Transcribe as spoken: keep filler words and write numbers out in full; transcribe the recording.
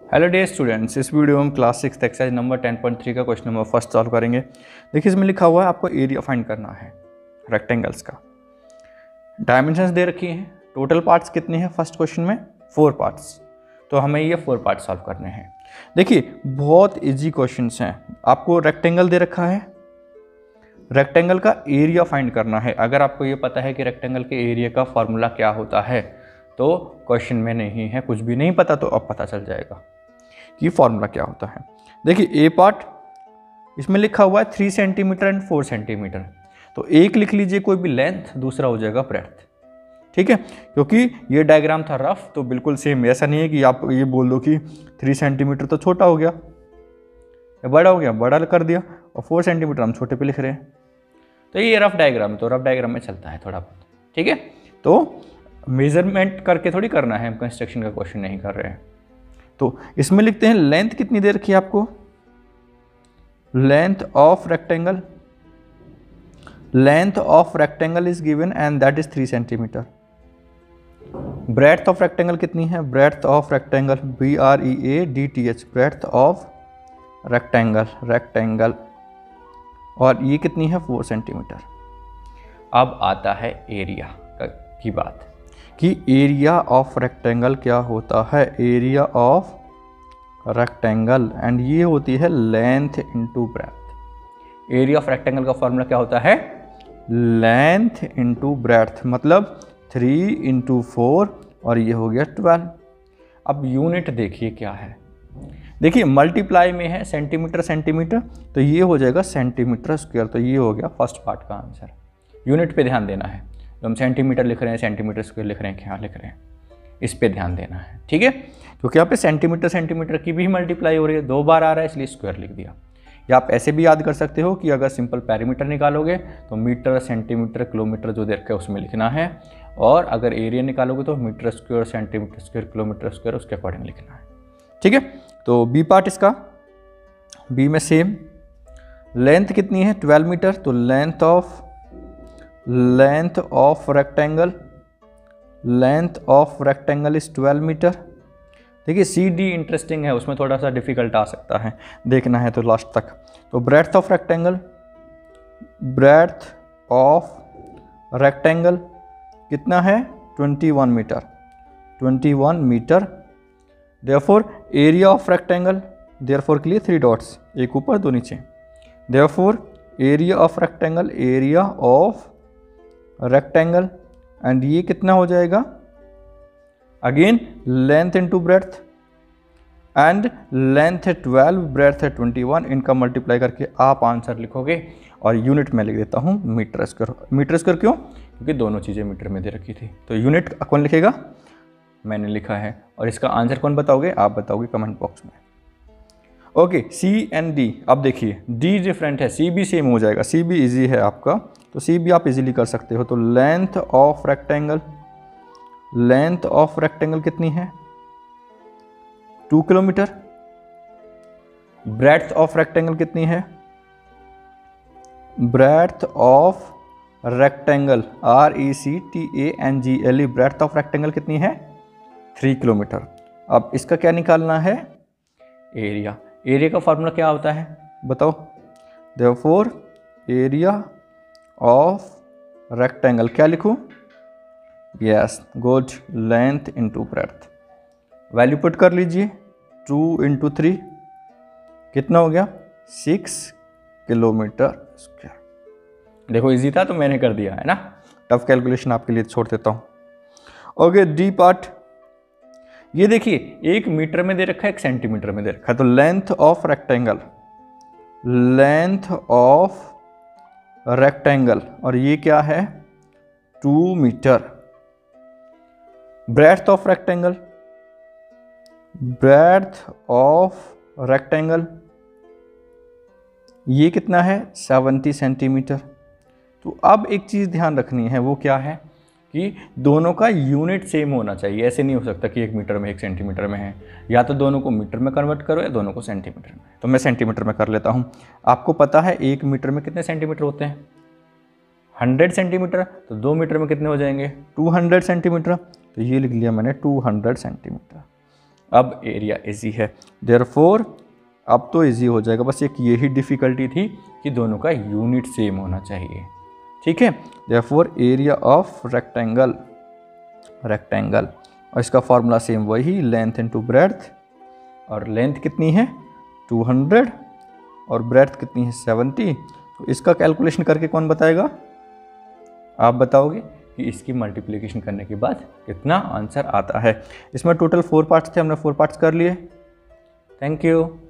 Hello dear students, इस video में हम class six exercise number ten point three का क्वेश्चन नंबर फर्स्ट सॉल्व करेंगे। देखिए इसमें लिखा हुआ है आपको एरिया फाइंड करना है रेक्टेंगल्स का। डायमेंशंस दे रखी हैं, टोटल पार्ट्स कितने हैं फर्स्ट क्वेश्चन में, फोर पार्ट्स। तो हमें ये फोर पार्ट्स सॉल्व करने हैं। देखिए बहुत इजी क्वेश्चंस हैं। आपको रेक्टेंगल दे रखा है, रेक्टेंगल का एरिया फाइंड करना है। अगर आपको ये पता है कि रेक्टेंगल के एरिया का फॉर्मूला क्या होता है तो क्वेश्चन में नहीं है, कुछ भी नहीं पता तो अब पता चल जाएगा कि फॉर्मूला क्या होता है। देखिए ए पार्ट इसमें लिखा हुआ है three centimetre and four centimetre, तो एक लिख लीजिए कोई भी लेंथ, दूसरा हो जाएगा ब्रेड्थ। ठीक है, क्योंकि ये डायग्राम था रफ तो बिल्कुल सेम, ऐसा नहीं है कि आप ये बोल दो कि थ्री सेंटीमीटर तो छोटा हो गया या बड़ा हो गया, बड़ा कर दिया, और फोर सेंटीमीटर हम छोटे पे लिख रहे हैं। तो ये रफ डायग्राम, तो रफ डायग्राम में चलता है थोड़ा बहुत। ठीक है, तो मेजरमेंट करके थोड़ी करना है, हम कंस्ट्रक्शन का क्वेश्चन नहीं कर रहे हैं। तो इसमें लिखते हैं लेंथ कितनी दे रखी है आपको, length of rectangle, length of rectangle is given and that is three centimetre. Breadth of rectangle कितनी है, breadth of rectangle B R E A D T H, breadth of rectangle, rectangle, और ये कितनी है फोर सेंटीमीटर। अब आता है area की बात कि एरिया ऑफ रेक्टेंगल क्या होता है, एरिया ऑफ रेक्टेंगल, एंड ये होती है length into breadth. Area of rectangle का फॉर्मूला क्या होता है, लेंथ इनटू ब्रेड्थ, मतलब थ्री इंटू फोर और ये हो गया ट्वेल्व। अब यूनिट देखिए क्या है, देखिए मल्टीप्लाई में है सेंटीमीटर सेंटीमीटर, तो ये हो जाएगा सेंटीमीटर स्क्वायर। तो ये हो गया फर्स्ट पार्ट का आंसर। यूनिट पे ध्यान देना है, तो हम सेंटीमीटर लिख रहे हैं, सेंटीमीटर स्क्वायर लिख रहे हैं, क्या लिख रहे हैं, इस पे ध्यान देना है। ठीक है, क्योंकि यहाँ पे सेंटीमीटर सेंटीमीटर की भी मल्टीप्लाई हो रही है, दो बार आ रहा है इसलिए स्क्वायर लिख दिया। या आप ऐसे भी याद कर सकते हो कि अगर सिंपल पैरामीटर निकालोगे तो मीटर सेंटीमीटर किलोमीटर जो दे रखा है उसमें लिखना है, और अगर एरिया निकालोगे तो metre square centimetre square kilometre square उसके अकॉर्डिंग लिखना है। ठीक है, तो बी पार्ट इसका, बी में सेम लेंथ कितनी है ट्वेल्व मीटर, तो length of length of rectangle, length of rectangle is twelve metre. देखिए सी डी इंटरेस्टिंग है, उसमें थोड़ा सा डिफिकल्ट आ सकता है, देखना है तो लास्ट तक। तो breadth of rectangle, breadth of rectangle कितना है twenty one metre, twenty one metre. Therefore area of rectangle, therefore के लिए थ्री डॉट्स, एक ऊपर दो नीचे। Therefore area of rectangle, area of rectangle, and ये कितना हो जाएगा, again length into breadth, and length है ट्वेल्व, ब्रेड्थ है ट्वेंटी वन, इनका मल्टीप्लाई करके आप आंसर लिखोगे। और यूनिट में लिख देता हूँ मीटर स्क्वायर। मीटर स्क्वायर क्यों, क्योंकि दोनों चीज़ें मीटर में दे रखी थी। तो यूनिट कौन लिखेगा, मैंने लिखा है, और इसका आंसर कौन बताओगे, आप बताओगे कमेंट बॉक्स में। ओके, सी एंड डी, अब देखिए डी डिफरेंट है, सी भी सेम हो जाएगा, सी भी इजी है आपका, तो सी भी आप इजीली कर सकते हो। तो length of rectangle, length of rectangle कितनी है two kilometre. Breadth of rectangle कितनी है, breadth of rectangle R E C T A N G L E, breadth of rectangle कितनी है थ्री किलोमीटर। अब इसका क्या निकालना है, एरिया। एरिया का फॉर्मूला क्या होता है बताओ, देयरफॉर एरिया ऑफ रेक्टेंगल क्या लिखूं, yes good, length into breadth. Value put कर लीजिए, टू इंटू थ्री कितना हो गया, सिक्स किलोमीटर स्क्वायर। देखो इजी था तो मैंने कर दिया है ना, टफ कैलकुलेशन आपके लिए छोड़ देता हूँ। ओके, डी पार्ट, ये देखिए एक मीटर में दे रखा है, एक सेंटीमीटर में दे रखा है। तो length of rectangle, length of rectangle, और ये क्या है two metre. Breadth of rectangle, breadth of rectangle ये कितना है सेवेंटी सेंटीमीटर। तो अब एक चीज़ ध्यान रखनी है, वो क्या है कि दोनों का यूनिट सेम होना चाहिए। ऐसे नहीं हो सकता कि एक मीटर में एक सेंटीमीटर में है, या तो दोनों को मीटर में कन्वर्ट करो या दोनों को सेंटीमीटर में। तो मैं सेंटीमीटर में कर लेता हूँ। आपको पता है एक मीटर में कितने सेंटीमीटर होते हैं, हंड्रेड सेंटीमीटर, तो दो मीटर में कितने हो जाएंगे टू हंड्रेड सेंटीमीटर। तो ये लिख लिया मैंने टू हंड्रेड सेंटीमीटर। अब एरिया इजी है, देयरफॉर अब तो इजी हो जाएगा। बस एक यही डिफ़िकल्टी थी कि दोनों का यूनिट सेम होना चाहिए, ठीक है। Therefore area of rectangle, rectangle और इसका फॉर्मूला सेम वही, लेंथ इनटू ब्रेड्थ, और लेंथ कितनी है टू हंड्रेड और ब्रेड्थ कितनी है सेवेंटी। तो इसका कैलकुलेशन करके कौन बताएगा, आप बताओगे कि इसकी मल्टीप्लिकेशन करने के बाद कितना आंसर आता है। इसमें टोटल फोर पार्ट्स थे, हमने फोर पार्ट्स कर लिए। Thank you.